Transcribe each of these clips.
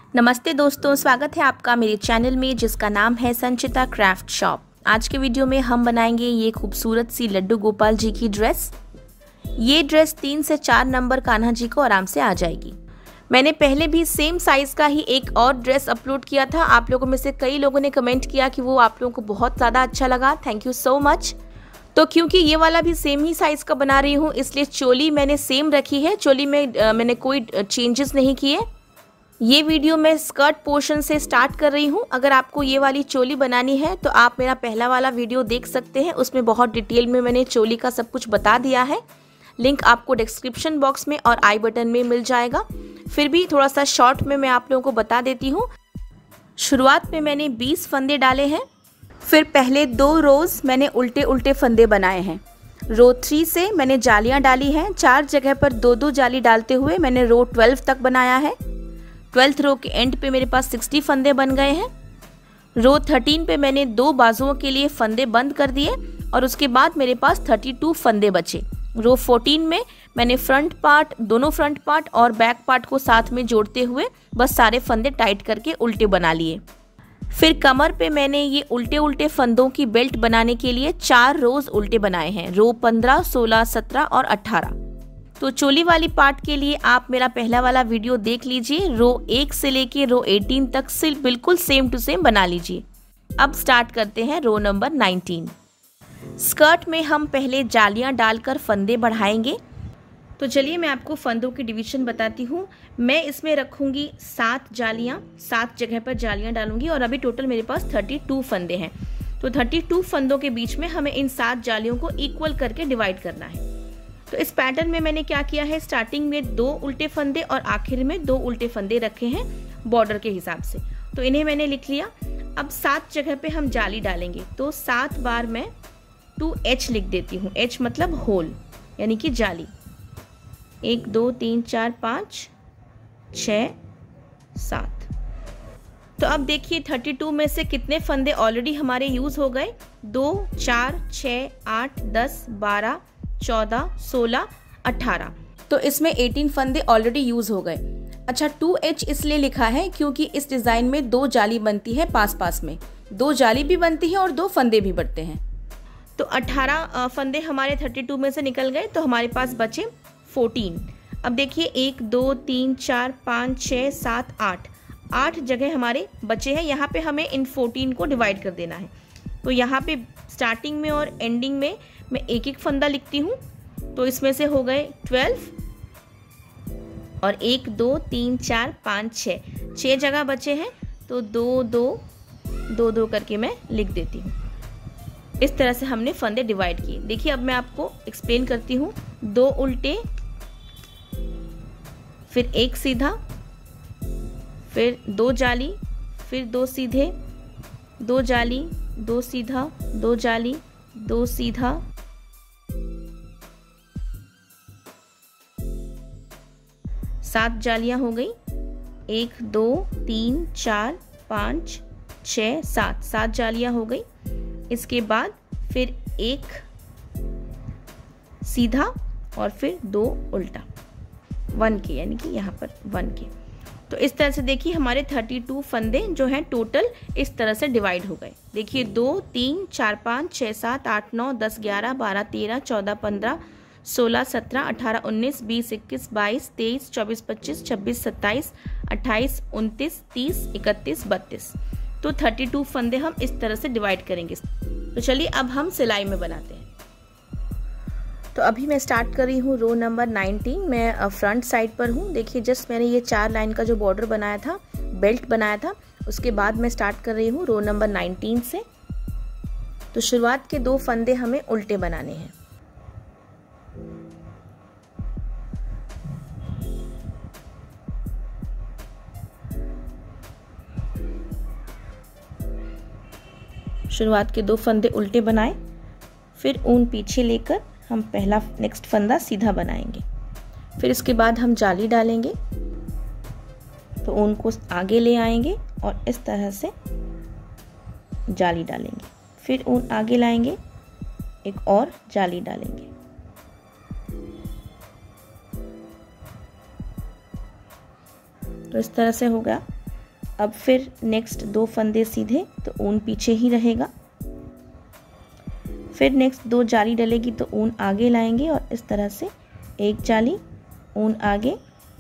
नमस्ते दोस्तों, स्वागत है आपका मेरे चैनल में जिसका नाम है संचिता क्राफ्ट शॉप। आज के वीडियो में हम बनाएंगे ये खूबसूरत सी लड्डू गोपाल जी की ड्रेस। ये ड्रेस 3 से 4 नंबर कान्हा जी को आराम से आ जाएगी। मैंने पहले भी सेम साइज़ का ही एक और ड्रेस अपलोड किया था। आप लोगों में से कई लोगों ने कमेंट किया कि वो आप लोगों को बहुत ज़्यादा अच्छा लगा। Thank you so much. तो क्योंकि ये वाला भी सेम ही साइज़ का बना रही हूँ, इसलिए चोली मैंने सेम रखी है। चोली में मैंने कोई चेंजेस नहीं किए। ये वीडियो मैं स्कर्ट पोर्शन से स्टार्ट कर रही हूँ। अगर आपको ये वाली चोली बनानी है तो आप मेरा पहला वाला वीडियो देख सकते हैं। उसमें बहुत डिटेल में मैंने चोली का सब कुछ बता दिया है। लिंक आपको डिस्क्रिप्शन बॉक्स में और आई बटन में मिल जाएगा। फिर भी थोड़ा सा शॉर्ट में मैं आप लोगों को बता देती हूँ। शुरुआत में मैंने 20 फंदे डाले हैं। फिर पहले 2 रोज़ मैंने उल्टे उल्टे फंदे बनाए हैं। रो 3 से मैंने जालियाँ डाली हैं। 4 जगह पर 2-2 जाली डालते हुए मैंने रो 12 तक बनाया है। 12th रो के एंड पे मेरे पास 60 फंदे बन गए हैं। रो 13 पे मैंने 2 बाजुओं के लिए फंदे बंद कर दिए और उसके बाद मेरे पास 32 फंदे बचे। रो 14 में मैंने दोनों फ्रंट पार्ट और बैक पार्ट को साथ में जोड़ते हुए बस सारे फंदे टाइट करके उल्टे बना लिए। फिर कमर पे मैंने ये उल्टे उल्टे फंदों की बेल्ट बनाने के लिए 4 रोज उल्टे बनाए हैं। रो 15, 16, 17 और 18। तो चोली वाली पार्ट के लिए आप मेरा पहला वाला वीडियो देख लीजिए। रो 1 से लेके रो 18 तक से बिल्कुल सेम टू सेम बना लीजिए। अब स्टार्ट करते हैं रो नंबर 19। स्कर्ट में हम पहले जालियां डालकर फंदे बढ़ाएंगे। तो चलिए मैं आपको फंदों की डिवीजन बताती हूँ। मैं इसमें रखूँगी 7 जालियाँ, 7 जगह पर जालियाँ डालूंगी और अभी टोटल मेरे पास 32 फंदे हैं। तो 32 फंदों के बीच में हमें इन 7 जालियों को इक्वल करके डिवाइड करना है। तो इस पैटर्न में मैंने क्या किया है, स्टार्टिंग में 2 उल्टे फंदे और आखिर में 2 उल्टे फंदे रखे हैं बॉर्डर के हिसाब से। तो इन्हें मैंने लिख लिया। अब 7 जगह पे हम जाली डालेंगे तो 7 बार मैं 2H लिख देती हूँ। H मतलब होल यानी कि जाली। 1 2 3 4 5 6 7। तो अब देखिए 32 में से कितने फंदे ऑलरेडी हमारे यूज हो गए। 2 4 6 8 10 12 14 16 18। तो इसमें 18 फंदे ऑलरेडी यूज हो गए। अच्छा, 2H इसलिए लिखा है क्योंकि इस डिजाइन में 2 जाली बनती है पास पास में। 2 जाली भी बनती है और 2 फंदे भी बढ़ते हैं। तो 18 फंदे हमारे 32 में से निकल गए तो हमारे पास बचे 14। अब देखिए 1 2 3 4 5 6 7 8 जगह हमारे बचे हैं। यहाँ पे हमें इन 14 को डिवाइड कर देना है। तो यहाँ पे स्टार्टिंग में और एंडिंग में मैं एक एक फंदा लिखती हूँ। तो इसमें से हो गए 12 और 1 2 3 4 5 6 जगह बचे हैं। तो 2 2 2 2 करके मैं लिख देती हूँ। इस तरह से हमने फंदे डिवाइड किए। देखिए अब मैं आपको एक्सप्लेन करती हूँ। 2 उल्टे, फिर 1 सीधा, फिर 2 जाली, फिर 2 सीधे, 2 जाली, 2 सीधा, 2 जाली, 2 सीधा, 7 जालियां हो गई। 1 2 3 4 5 6 7 जालियां हो गई। इसके बाद फिर 1 सीधा और फिर 2 उल्टा, 1 के, यानी कि यहाँ पर 1 के। तो इस तरह से देखिए हमारे 32 फंदे जो हैं टोटल इस तरह से डिवाइड हो गए। देखिए 2 3 4 5 6 7 8 9 10 11 12 13 14 15 16 17 18 19 20 21 22 23 24 25 26 27 28 29 30 31 32। तो 32 फंदे हम इस तरह से डिवाइड करेंगे। तो चलिए अब हम सिलाई में बनाते हैं। तो अभी मैं स्टार्ट कर रही हूँ रो नंबर 19। मैं फ्रंट साइड पर हूँ। देखिए जस्ट मैंने ये 4 लाइन का जो बॉर्डर बनाया था, बेल्ट बनाया था, उसके बाद मैं स्टार्ट कर रही हूँ रो नंबर 19 से। तो शुरुआत के 2 फंदे हमें उल्टे बनाने हैं। शुरुआत के 2 फंदे उल्टे बनाए, फिर ऊन पीछे लेकर हम पहला नेक्स्ट फंदा सीधा बनाएंगे। फिर इसके बाद हम जाली डालेंगे। तो ऊन को आगे ले आएंगे और इस तरह से जाली डालेंगे। फिर ऊन आगे लाएंगे, एक और जाली डालेंगे। तो इस तरह से हो गया। अब फिर नेक्स्ट 2 फंदे सीधे, तो ऊन पीछे ही रहेगा। फिर नेक्स्ट 2 जाली डलेगी तो ऊन आगे लाएंगे और इस तरह से 1 जाली, ऊन आगे,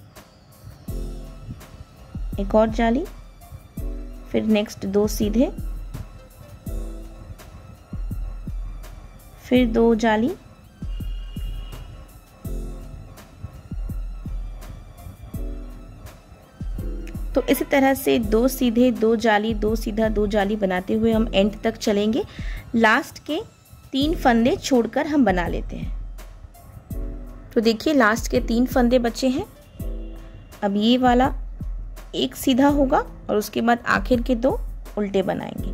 एक और जाली, फिर नेक्स्ट 2 सीधे, फिर 2 जाली, तो इसी तरह से 2 सीधे, 2 जाली, 2 सीधा, 2 जाली बनाते हुए हम एंड तक चलेंगे। लास्ट के 3 फंदे छोड़कर हम बना लेते हैं। तो देखिए लास्ट के 3 फंदे बचे हैं। अब ये वाला एक सीधा होगा और उसके बाद आखिर के 2 उल्टे बनाएंगे।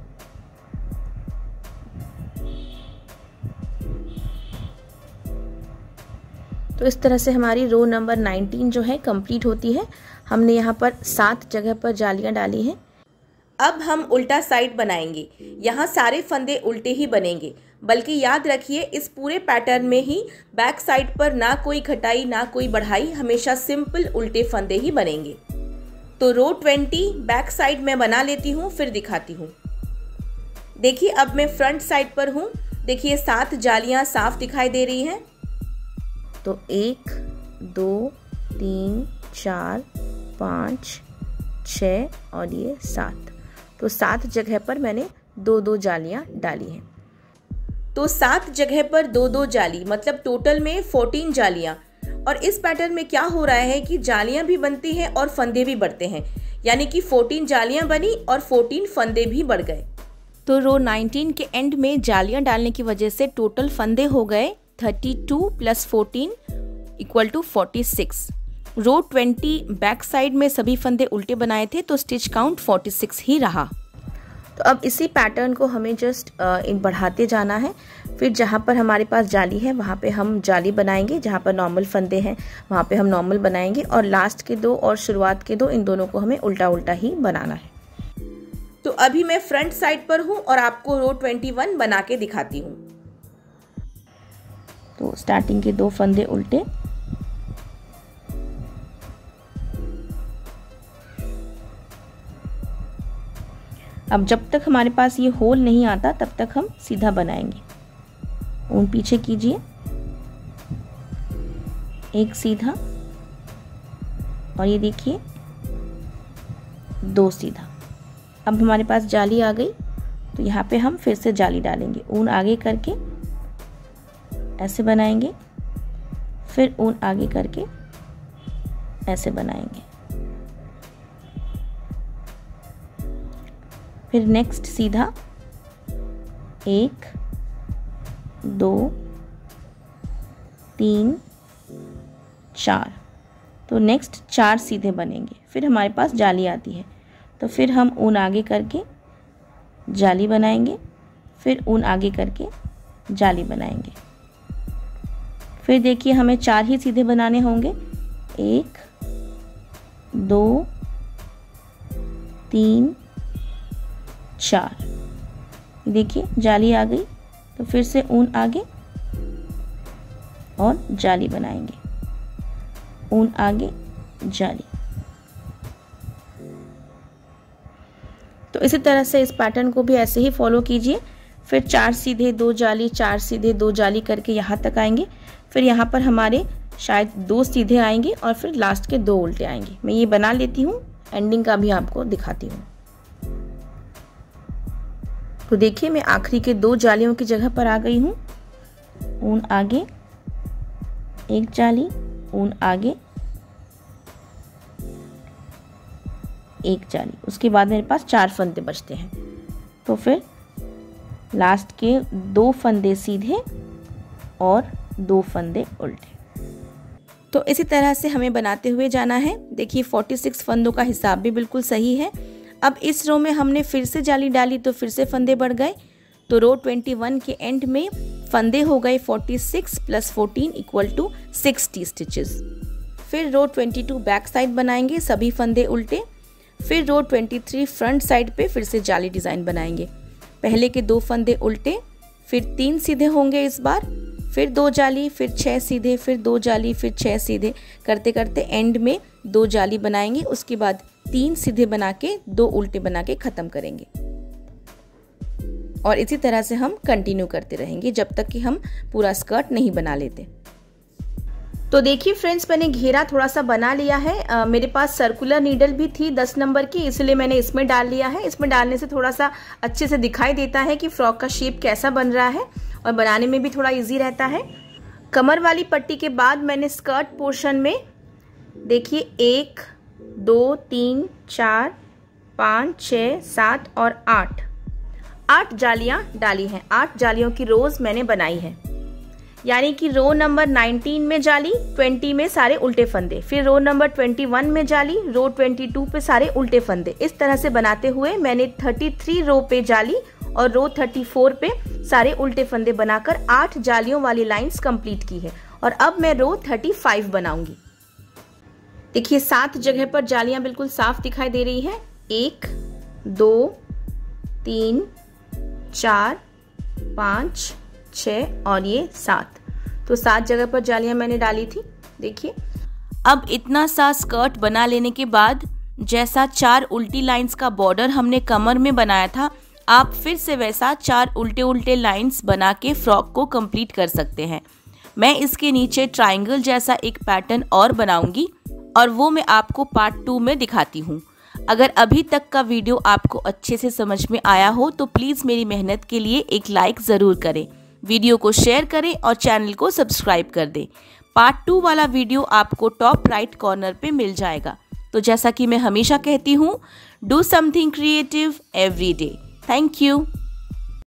तो इस तरह से हमारी रो नंबर 19 जो है कंप्लीट होती है। हमने यहाँ पर 7 जगह पर जालियाँ डाली हैं। अब हम उल्टा साइड बनाएंगे। यहाँ सारे फंदे उल्टे ही बनेंगे, बल्कि याद रखिए इस पूरे पैटर्न में ही बैक साइड पर ना कोई घटाई ना कोई बढ़ाई, हमेशा सिंपल उल्टे फंदे ही बनेंगे। तो रो 20 बैक साइड में बना लेती हूँ, फिर दिखाती हूँ। देखिए अब मैं फ्रंट साइड पर हूँ। देखिए 7 जालियाँ साफ दिखाई दे रही हैं। तो 1 2 3 4 5 6 और ये 7, तो 7 जगह पर मैंने 2-2 जालियां डाली हैं। तो 7 जगह पर 2-2 जाली, मतलब टोटल में 14 जालियां। और इस पैटर्न में क्या हो रहा है कि जालियां भी बनती हैं और फंदे भी बढ़ते हैं, यानी कि 14 जालियां बनी और 14 फंदे भी बढ़ गए। तो रो 19 के एंड में जालियां डालने की वजह से टोटल फंदे हो गए 32 + 14 = 46। रो 20 बैक साइड में सभी फंदे उल्टे बनाए थे, तो स्टिच काउंट 46 ही रहा। तो अब इसी पैटर्न को हमें जस्ट बढ़ाते जाना है। फिर जहाँ पर हमारे पास जाली है वहाँ पे हम जाली बनाएंगे, जहाँ पर नॉर्मल फंदे हैं वहाँ पे हम नॉर्मल बनाएंगे, और लास्ट के 2 और शुरुआत के 2 इन दोनों को हमें उल्टा उल्टा ही बनाना है। तो अभी मैं फ्रंट साइड पर हूँ और आपको रो 21 बना के दिखाती हूँ। तो स्टार्टिंग के 2 फंदे उल्टे, अब जब तक हमारे पास ये होल नहीं आता तब तक हम सीधा बनाएंगे। ऊन पीछे कीजिए, एक सीधा, और ये देखिए 2 सीधा। अब हमारे पास जाली आ गई, तो यहाँ पे हम फिर से जाली डालेंगे। ऊन आगे करके ऐसे बनाएंगे, फिर ऊन आगे करके ऐसे बनाएंगे, फिर नेक्स्ट सीधा 1 2 3 4, तो नेक्स्ट 4 सीधे बनेंगे। फिर हमारे पास जाली आती है, तो फिर हम ऊन आगे करके जाली बनाएंगे, फिर ऊन आगे करके जाली बनाएंगे। फिर देखिए हमें 4 ही सीधे बनाने होंगे, 1 2 3 4। देखिए जाली आ गई, तो फिर से ऊन आगे और जाली बनाएंगे, ऊन आगे जाली। तो इसी तरह से इस पैटर्न को भी ऐसे ही फॉलो कीजिए। फिर 4 सीधे 2 जाली, 4 सीधे 2 जाली करके यहाँ तक आएंगे। फिर यहाँ पर हमारे शायद 2 सीधे आएंगे और फिर लास्ट के 2 उल्टे आएंगे। मैं ये बना लेती हूँ, एंडिंग का भी आपको दिखाती हूँ। तो देखिए मैं आखिरी के 2 जालियों की जगह पर आ गई हूँ। ऊन आगे, एक जाली, ऊन आगे, एक जाली, उसके बाद मेरे पास 4 फंदे बचते हैं। तो फिर लास्ट के 2 फंदे सीधे और 2 फंदे उल्टे। तो इसी तरह से हमें बनाते हुए जाना है। देखिए 46 फंदों का हिसाब भी बिल्कुल सही है। अब इस रो में हमने फिर से जाली डाली तो फिर से फंदे बढ़ गए। तो रो 21 के एंड में फंदे हो गए 46 + 14 = 60 स्टिचेस। फिर रो 22 बैक साइड बनाएंगे, सभी फंदे उल्टे। फिर रो 23 फ्रंट साइड पे फिर से जाली डिज़ाइन बनाएंगे। पहले के 2 फंदे उल्टे, फिर 3 सीधे होंगे इस बार, फिर 2 जाली, फिर 6 सीधे, फिर 2 जाली, फिर 6 सीधे करते करते एंड में 2 जाली बनाएंगे। उसके बाद 3 सीधे बना के 2 उल्टे बना के ख़त्म करेंगे और इसी तरह से हम कंटिन्यू करते रहेंगे जब तक कि हम पूरा स्कर्ट नहीं बना लेते। तो देखिए फ्रेंड्स, मैंने घेरा थोड़ा सा बना लिया है। मेरे पास सर्कुलर नीडल भी थी 10 नंबर की, इसलिए मैंने इसमें डाल लिया है। इसमें डालने से थोड़ा सा अच्छे से दिखाई देता है कि फ्रॉक का शेप कैसा बन रहा है और बनाने में भी थोड़ा इजी रहता है। कमर वाली पट्टी के बाद मैंने स्कर्ट पोर्शन में देखिए 1 2 3 4 5 6 7 और 8 जालियां डाली हैं। 8 जालियों की रोज मैंने बनाई है, यानी कि रो नंबर 19 में जाली, 20 में सारे उल्टे फंदे, फिर रो नंबर 21 में जाली, रो 22 पे सारे उल्टे फंदे। इस तरह से बनाते हुए मैंने 33 रो पे जाली और रो 34 पे सारे उल्टे फंदे बनाकर 8 जालियों वाली लाइंस कंप्लीट की है। और अब मैं रो 35 बनाऊंगी। देखिए 7 जगह पर जालियां बिल्कुल साफ दिखाई दे रही है। 1 2 3 4 5 6 और ये 7, तो 7 जगह पर जालियां मैंने डाली थी। देखिए अब इतना सा स्कर्ट बना लेने के बाद जैसा 4 उल्टी लाइंस का बॉर्डर हमने कमर में बनाया था, आप फिर से वैसा 4 उल्टे उल्टे लाइंस बना के फ्रॉक को कंप्लीट कर सकते हैं। मैं इसके नीचे ट्रायंगल जैसा एक पैटर्न और बनाऊंगी और वो मैं आपको पार्ट 2 में दिखाती हूँ। अगर अभी तक का वीडियो आपको अच्छे से समझ में आया हो तो प्लीज़ मेरी मेहनत के लिए एक लाइक ज़रूर करें, वीडियो को शेयर करें और चैनल को सब्सक्राइब कर दें। पार्ट 2 वाला वीडियो आपको टॉप राइट कॉर्नर पे मिल जाएगा। तो जैसा कि मैं हमेशा कहती हूँ, do something creative every day. Thank you.